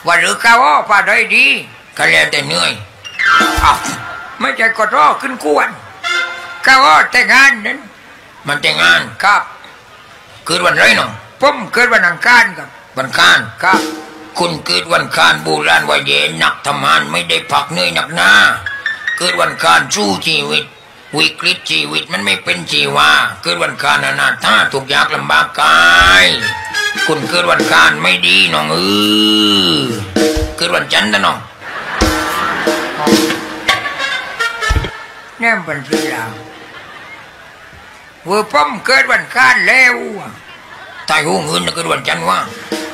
ว่าหรือข้าวป่าได้ดีก็แล้วแต่เหนื่อยไม่ใช่กดรอขึ้นกวนข้าวแต่งงานนั้นมันแต่งงานครับเกิดวันไรน้องผมเกิดวันอังคารครับวันอังคารครับคุณเกิดวันอังคารโบราณว่าเย็นหนักทำงานไม่ได้พักเหนื่อยหนักหน้าเกิดวันอังคารสู้ชีวิตวิกฤตชีวิตมันไม่เป็นชีวาเกิดวันอังคารนาท่าทุกยากลำบากกายคุณเกิดวันอังคารไม่ดีน้องเกิดวันจันทร์นะน้องแน่เป็นสิเราว่าผมเกิดวันอังคารแล้วตายหูเงินเกิดวันจันทร์ว่า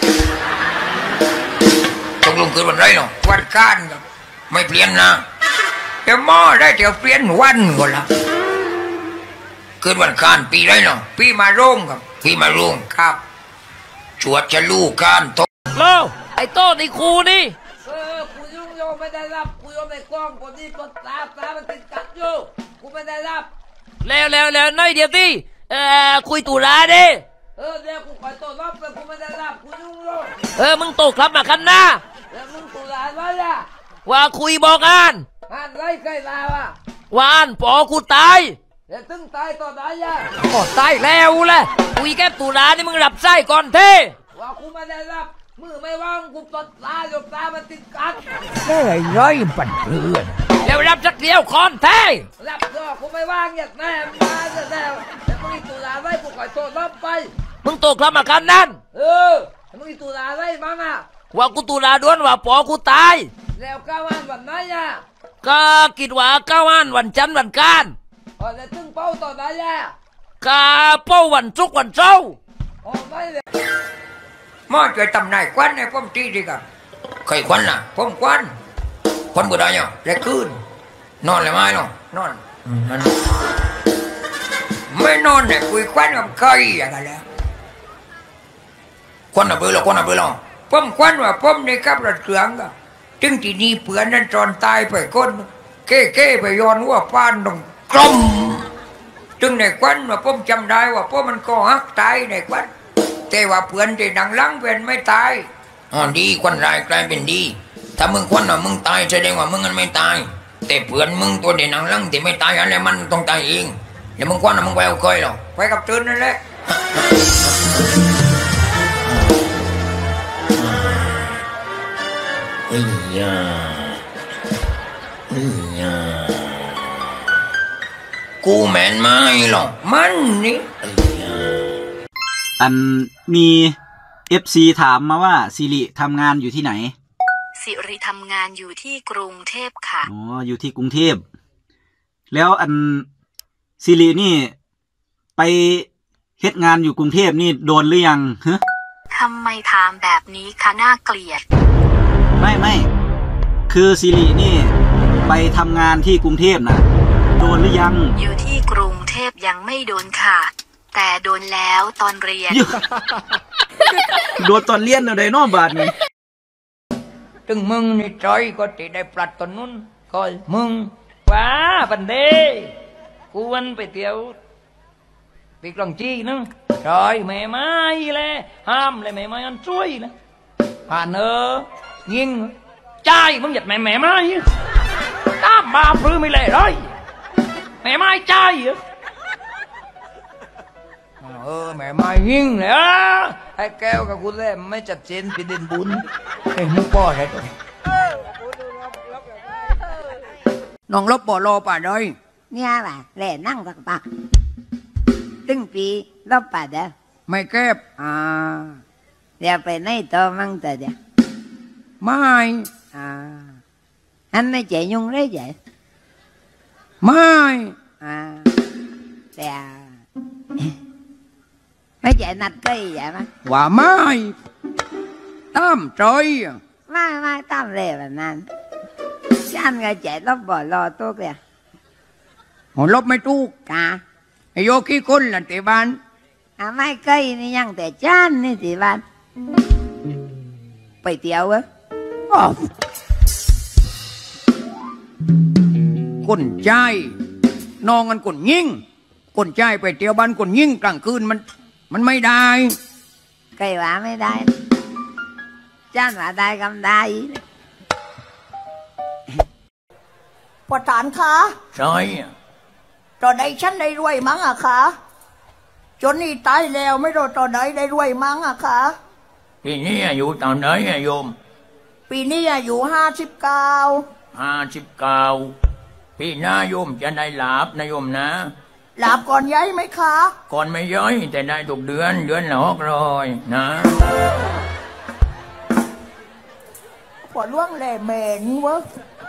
ตกลงเกิดวันไรน้องวันอังคารครับไม่เปลี่ยนนะจะมอได้เดี๋ยวเปลี่ยนวันก็ละเกิดวันอังคารปีไรน้องปีมาโรงครับปีมาโรงครับชวดจะลูกการโตโลไอ้โต้ไอ้ครูนี่กูยุ่งโยไม่ได้รับกูโยไม่กล้องคนที่ปดตามันติดกัดอยู่กูไม่ได้รับแล้วน้อยเดียวที่คุยตุลาดิเดี๋ยวกูขอตัวรับแต่กูไม่ได้รับกูยุ่งโยมึงตกครับมาคันหน้าแล้วมึงตุลาไว้ล่ะว่าคุยบอกอ่านไรใครลาวะว่าอ่านปอกูตายเดี๋ยวตึงตายต่อได้ยะตายแล้วแหละคุยแค่ตุลานี่มึงรับไส้ก่อนเท่ว่ากูไม่ได้รับมือไม่ว่างกูปดตาหยกตามันติดกัดไอ้ร้อยปั่นเพื่อนแล้วรับสักเดียวคอนเท่รับก็กูไม่ว่างอย่างแน่มาจะแล้วแต่มึงตุลาไว้กูขอตัวรับไปมึงตกครับมาคันนั้นมึงตุลาไว้บ้างอ่ะว่ากูตุลาด้วนว่าปอกูตายแล้วก้าววันไหนอ่ะก็คิดว่าก้าววันจันทร์วันการแล้วตึงเป้าต่อได้อ่ะก็เป้าวันศุกร์วันเสาร์ไม่เลยมอช่วยตำนายควันให้ผมทีดีครับใครควันล่ะผมควันบุได้ยังแล้คืนนอนเลยไหมน้องนอนไม่นอนเนี่ยคุยควันกับใครอย่างไรแล้วควันอะไรหรอผมควันว่าผมในขับรถเครื่องก็จึงที่นี่เผื่อนั้นจอนตายไปคนเก้ไปย้อนว่าป้านตรงกลมจึงในควันว่าผมจำได้ว่าผมมันก็ฮักตายในควันแต่ว่าเพื่อนที่ดังลังเป็นไม่ตายดีควันร้ายกลายเป็นดีถ้ามึงควันว่ามึงตายแสดงว่ามึงมันไม่ตายแต่เพื่อนมึงตัวเด่นดังลังที่ไม่ตายอะไรมันต้องตายเองแล้วมึงควันว่ามึงไปเอาเคยหรอไปกับตื่นนั่นแหละกูแม่นไม่หรอกมันนี่มีFC ถามมาว่าสิริทำงานอยู่ที่ไหนสิริทำงานอยู่ที่กรุงเทพค่ะอยู่ที่กรุงเทพแล้วสิรินี่ไปเฮ็ดงานอยู่กรุงเทพนี่โดนหรือยังฮะทำไมถามแบบนี้คะน่าเกลียดไม่คือสิรินี่ไปทำงานที่กรุงเทพนะโดนหรือยังอยู่ที่กรุงเทพยังไม่โดนค่ะแต่โดนแล้วตอนเรียนโดนตอนเรียนอะไรน้อบาดนี่ถึงมึงนี่ใจก็ติได้ปลัดตอนนู้นก็มึงว้าปันเดกูวันไปเที่ยวปีกลองจี้นึงใจแม่ไม้เลยห้ามเลยแม่ไม้อันช่วยนะผ่านยิงใจมึงหยัดแม่ไม้ตามมาพลื้ไม่เลยเลยแม่ไม้ใจแม่มายิงเลยให้แก้วกับกูเล่ไม่จัดเจนพิดินบุญไอ้มุกป้อใช่ตัวน้องลบบ่รอป่าด้วยเนี่ยว่ะแหล่นั่งสักปักตึ้งปีลบป่าเด้อไม่เก็บเดี๋ยวไปไหนต่อมั่งแต่เดี๋ยวไม่ anhไม่chạy nhung đấy vậy ไม่แต่ไม่chạy nạch cây vậy mà ว่าไม่ตามใจไม่ตามเลยแบบนั้นฉันก็chạyลบบ่รอตัวเดียวลบไม่ถูกกะไอ้โยกี้คนหลังเตะบ้านไม่câyนี่ยังแต่ฉันนี่สิบ้านไปเที่ยวเหรอคนใจนองกันคนยิ่งคนใจไปเที่ยวบ้านคนยิ่งกลางคืนมันไม่ได้ไก่หวาไม่ได้จ้านว่าได้กำได้ประธานคะใช่ตอนใดฉันได้รวยมั้งอะคะจนนี่ตายแล้วไม่รู้ตอนไหนได้รวยมั้งอะคะปีนี้อยู่ตอนไหนโยมปีนี้อายุ59 59ปีหน้าโยมจะได้ลาบนะโยมนะหลาบก่อนย้ายไหมคะก่อนไม่ย้อยแต่ได้ทุกเดือนละ600นะพอล่วงแหล่แมงวะ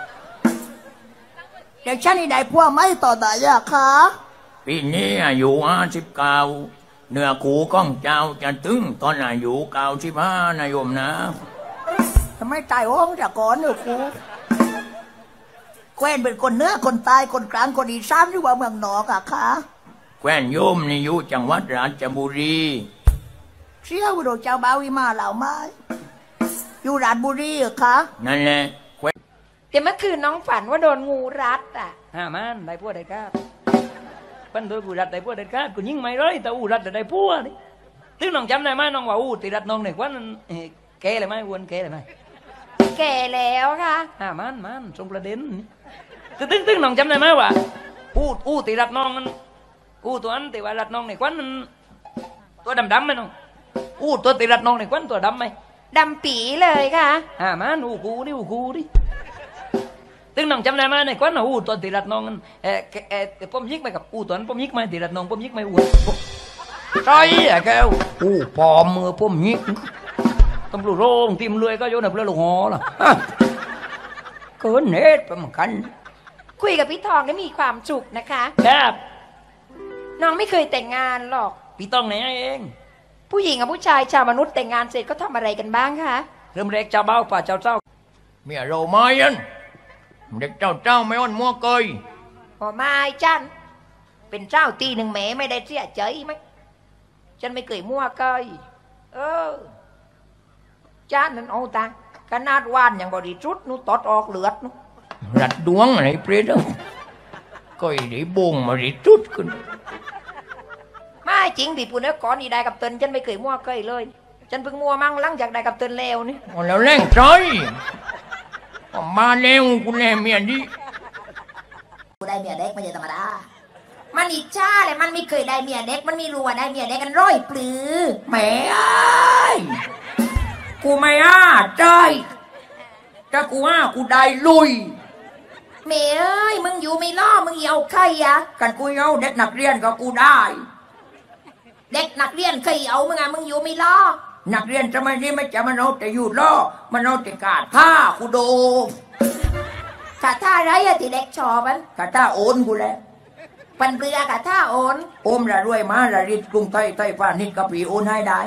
เด็กฉันนี่ได้พวกไม่ต่อไหนอะคะปีนี้อายุ59เนื้อคูก้องเจ้าจะตึงตอนอายุ95นะโยมนะทำไมตายห้องจากก่อนเนอะครูแควนเป็นคนเหนื้อคนตายคนกลางคนอีสานหรือว่าเมืองนอกอะคะแคว้นโยมนี่อยู่จังหวัดราชบุรีเชี่ยวโดเจ้าบ่าววิมาเหล่าไม้อยู่ราชบุรีเหรอคะนั่นแหละแคว้นแต่เมื่อคืนน้องฝันว่าโดนงูรัดอ่ะมันได้พวกได้กาดปั้นโดยกูรัดได้พวกได้กาดกูยิงไม่ร้อยแต่อูรัดได้พวกนี่ถึงน้องจำได้ไหมน้องว่าอูตีรัดน้องในควันแกเลยไหมวนแกเลยไหมแก่แล้วค่ะมันตรงประเด็นตึ้งน้องจำได้ไหมว่าอูตีรัดน้องมันอูตัวนั้นตีว่ารัดน้องในควันมันตัวดำไหมน้องอูตัวตีรัดน้องในควันตัวดำไหมดำปีเลยค่ะมันอูกูดิตึ้งน้องจำได้ไหมในควันอูตัวตีรัดน้องมันผมยิกไปกับอูตัวนั้นผมยิกไหมตีรัดน้องผมยิกไหมอูใช่แกอูปอมมือผมยิกตำรวจโรงทีมเรือก็โยนในเรือลูกหอล่ะเกินเน็ตไปเหมือนกันคุยกับพี่ทองได้มีความสุขนะคะครับน้องไม่เคยแต่งงานหรอกพี่ต้องไหนเองผู้หญิงกับผู้ชายชาวมนุษย์แต่งงานเสร็จก็ทำอะไรกันบ้างคะเริ่มแรกเจ้าเบ้าป่าเจ้าเมียเราไม่ยันเด็กเจ้าไม่อ่อนมัวเกยพอมาจันเป็นเจ้าตีหนึ่งแหมไม่ได้เสียใจไหมฉันไม่เคยมั่วเกยจ้านั่นเอาตาขนาดวานอย่างบริสุทธิ์นู้ตอดออกเลือดนู้รัดดวงอะไรเปรี้ยวก็ได้บงมาได้จุดขึ้นไม่จริงดิปูเนื้อก่อนนี่ได้กับเตินฉันไม่เคยมั่วเกยเลย ฉันเพิ่งมั่วมั่งหลังจากได้กับเตินแล้วนี่แล้วแรงใจมาแล้วกูแลเมียดิกูได้เมียเด็กไม่ใช่ธรรมดามันอิจฉาเลยมันไม่เคยได้เมียเด็กมันไม่รู้ว่าได้เมียเด็กกันร้อยปลือแม่ไอ้กูไม่ใจถ้ากูกูได้ลุยเมย์เอ้ยมึงอยู่ไม่ล่อมึงเอาใครอะกันกูเอาเด็กนักเรียนก็กูได้เด็กนักเรียนเคยเอามึงอะมึงอยู่ไม่ล่อนักเรียนสมัยนี้ไม่จะมันเอาแต่อยู่ล่อมันเอาแต่กาดผ้ากูโดมขาท่าไรอะที่เด็กชอบมันกาดท่าโอนกูแล้วปันเปลือขาท่าโอนโอมละรวยมาละริดกรุงไทยไทยฟ้านิดกะปีโอนให้ได้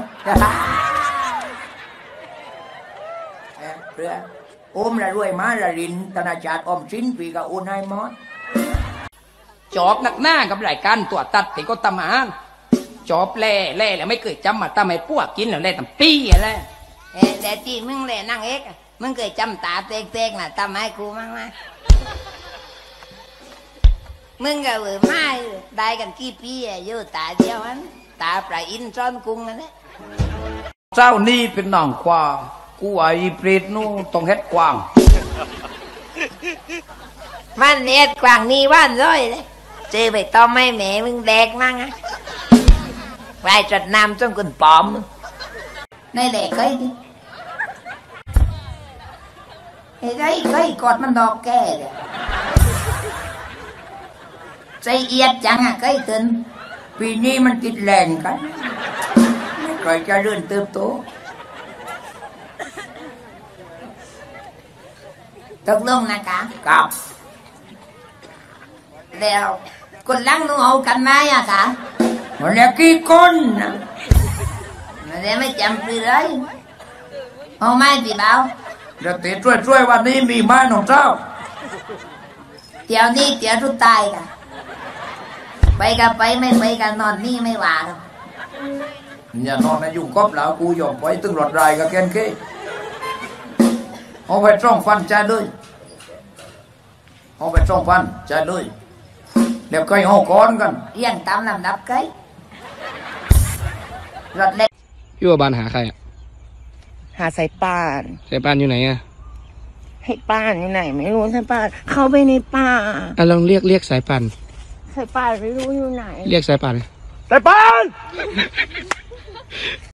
เรือโอมละรวยมาละรินธนาคารออมสินปีก็โอนให้หมดจอบหนักหน้ากับรายการตัวตัดที่ก็ตำอาหารจอบแล่แล้วไม่เคยจำมาตำให้พวกกินแล้วแล่ตำปี้อะไรแต่ที่มึงเลยนั่งเอกมึงเคยจำตาเต๊กๆน่ะทำให้กูมั้งไหมมึงก็ไม่ได้กันกี่ปีอะอยู่ตาเดียวอันตาปลาอินซ้อนกุ้งนั่นแหละเจ้านี่เป็นน้องควากูไอ้เปรตนู่ต้องเฮ็ดกว้างมันเน็ตกว่างนี่ว่านร้อยเลยเจอไปต้อมไม่แม่มึงแดกมั่งอะไปจัดน้ำจนคนปลอมในแหลกเคยดิไอ้เคยกอดมันดอกแก่เลยใจเอียดจังอะเคยตื่นปีนี้มันติดแรงกันไม่ค่อยจะเลื่อนเติบโตตกลงนะคะกับแล้วคนลังหนูเอากันไหมอะคะมันแล้วกี่คนนะมันเลยไม่จำปีเลยเอาไหมพี่เบาเดี๋ยวติดช่วยวันนี้มีไม้หนองเจ้าเดี๋ยวนี้เดี๋ยวทุกตายกันไปกันไปไม่ไปกันนอนนี่ไม่ว่ากันอย่านอนนะอยู่กอบแล้วกูยอมไปตึงรถรายกับแกนเก้เอาไปจ้องฟันใจเลยเอาไปจ้องฟันใจเลยเดี๋ยวเคยเอาก้อนกันเรียงตามลำดับเกยรถเล็กอยู่บ้านหาใครอ่ะหาสายป่านสายป่านอยู่ไหนอะให้ป่านอยู่ไหนไม่รู้สายป่านเข้าไปในป่าลองเรียกสายป่านสายป่านไม่รู้อยู่ไหนเรียกสายป่านสายป่าน